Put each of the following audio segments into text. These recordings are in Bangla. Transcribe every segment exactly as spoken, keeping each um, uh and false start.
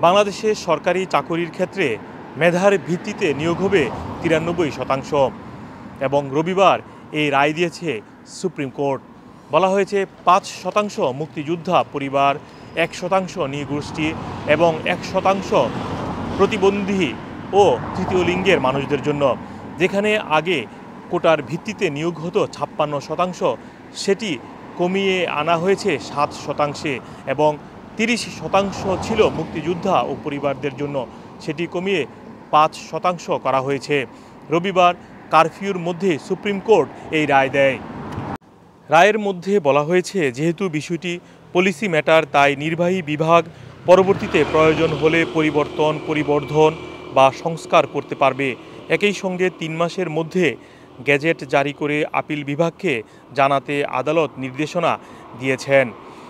বাংলাদেশে সরকারি চাকরির ক্ষেত্রে মেধার ভিত্তিতে নিয়োগ হবে তিরানব্বই শতাংশ এবং রবিবার এই রায় দিয়েছে সুপ্রিম কোর্ট। বলা হয়েছে পাঁচ শতাংশ মুক্তিযোদ্ধা পরিবার, এক শতাংশ নৃগোষ্ঠী এবং এক শতাংশ প্রতিবন্ধী ও তৃতীয় লিঙ্গের মানুষদের জন্য। যেখানে আগে কোটার ভিত্তিতে নিয়োগ হতো ছাপ্পান্ন শতাংশ, সেটি কমিয়ে আনা হয়েছে সাত শতাংশে এবং তিরিশ শতাংশ ছিল মুক্তিযোদ্ধা ও পরিবারদের জন্য, সেটি কমিয়ে পাঁচ শতাংশ করা হয়েছে। রবিবার কারফিউর মধ্যে সুপ্রিম কোর্ট এই রায় দেয়। রায়ের মধ্যে বলা হয়েছে যেহেতু বিষয়টি পলিসি ম্যাটার, তাই নির্বাহী বিভাগ পরবর্তীতে প্রয়োজন হলে পরিবর্তন, পরিবর্ধন বা সংস্কার করতে পারবে। একই সঙ্গে তিন মাসের মধ্যে গেজেট জারি করে আপিল বিভাগকে জানাতে আদালত নির্দেশনা দিয়েছেন।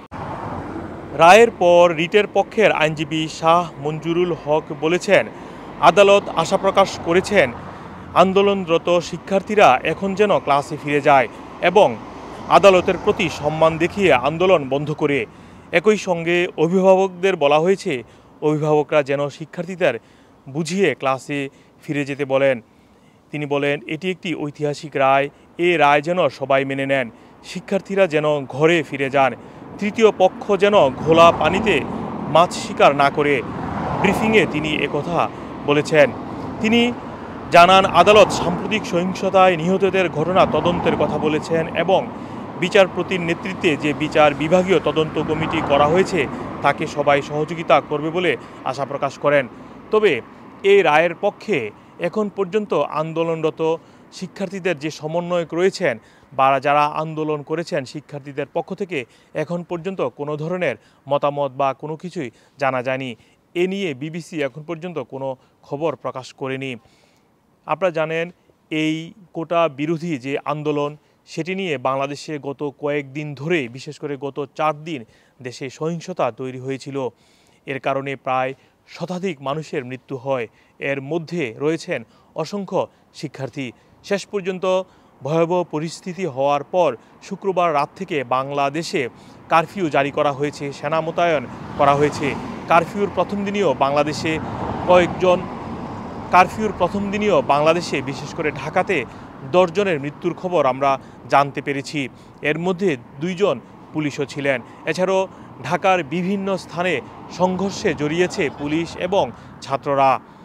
রায়ের পর রিটের পক্ষের আইনজীবী শাহ মঞ্জুরুল হক বলেছেন, আদালত আশা প্রকাশ করেছেন আন্দোলনরত শিক্ষার্থীরা এখন যেন ক্লাসে ফিরে যায় এবং আদালতের প্রতি সম্মান দেখিয়ে আন্দোলন বন্ধ করে। একই সঙ্গে অভিভাবকদের বলা হয়েছে অভিভাবকরা যেন শিক্ষার্থীদের বুঝিয়ে ক্লাসে ফিরে যেতে বলেন। তিনি বলেন, এটি একটি ঐতিহাসিক রায়, এ রায় যেন সবাই মেনে নেন, শিক্ষার্থীরা যেন ঘরে ফিরে যান, তৃতীয় পক্ষ যেন ঘোলা পানিতে মাছ শিকার না করে। ব্রিফিংয়ে তিনি একথা বলেছেন। তিনি জানান, আদালত সাম্প্রতিক সহিংসতায় নিহতদের ঘটনা তদন্তের কথা বলেছেন এবং বিচারপতির নেতৃত্বে যে বিচার বিভাগীয় তদন্ত কমিটি করা হয়েছে তাকে সবাই সহযোগিতা করবে বলে আশা প্রকাশ করেন। তবে এই রায়ের পক্ষে এখন পর্যন্ত আন্দোলনরত শিক্ষার্থীদের যে সমন্বয়ক রয়েছেন বা যারা আন্দোলন করেছেন শিক্ষার্থীদের পক্ষ থেকে এখন পর্যন্ত কোনো ধরনের মতামত বা কোনো কিছুই জানা যায়নি। এ নিয়ে বিবিসি এখন পর্যন্ত কোনো খবর প্রকাশ করেনি। আপনারা জানেন, এই কোটা বিরোধী যে আন্দোলন সেটি নিয়ে বাংলাদেশে গত কয়েকদিন ধরে, বিশেষ করে গত চার দিন দেশে সহিংসতা তৈরি হয়েছিল। এর কারণে প্রায় শতাধিক মানুষের মৃত্যু হয়, এর মধ্যে রয়েছেন অসংখ্য শিক্ষার্থী। শেষ পর্যন্ত ভয়াবহ পরিস্থিতি হওয়ার পর শুক্রবার রাত থেকে বাংলাদেশে কারফিউ জারি করা হয়েছে, সেনা মোতায়েন করা হয়েছে। কারফিউর প্রথম দিনেও বাংলাদেশে কয়েকজন কারফিউর প্রথম দিনেও বাংলাদেশে বিশেষ করে ঢাকাতে দশজনের মৃত্যুর খবর আমরা জানতে পেরেছি। এর মধ্যে দুইজন পুলিশও ছিলেন। এছাড়াও ঢাকার বিভিন্ন স্থানে সংঘর্ষে জড়িয়েছে পুলিশ এবং ছাত্ররা।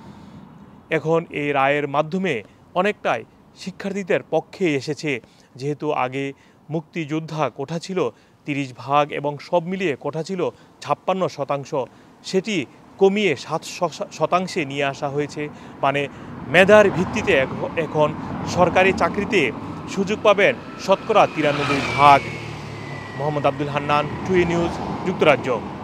এখন এই রায়ের মাধ্যমে অনেকটাই শিক্ষার্থীদের পক্ষে এসেছে, যেহেতু আগে মুক্তিযোদ্ধা কোটা ছিল তিরিশ ভাগ এবং সব মিলিয়ে কোটা ছিল ছাপ্পান্ন শতাংশ, সেটি কমিয়ে সাত শতাংশে নিয়ে আসা হয়েছে। মানে মেধার ভিত্তিতে এখন সরকারি চাকরিতে সুযোগ পাবেন শতকরা তিরানব্বই ভাগ। মোহাম্মদ আব্দুল হান্নান, টুই নিউজ, যুক্তরাজ্য।